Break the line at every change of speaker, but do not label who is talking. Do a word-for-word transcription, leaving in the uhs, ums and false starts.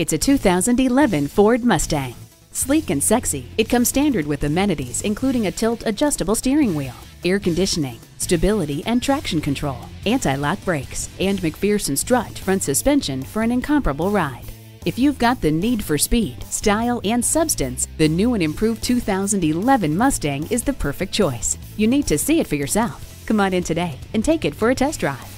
It's a two thousand eleven Ford Mustang. Sleek and sexy, it comes standard with amenities including a tilt-adjustable steering wheel, air conditioning, stability and traction control, anti-lock brakes, and McPherson strut front suspension for an incomparable ride. If you've got the need for speed, style, and substance, the new and improved two thousand eleven Mustang is the perfect choice. You need to see it for yourself. Come on in today and take it for a test drive.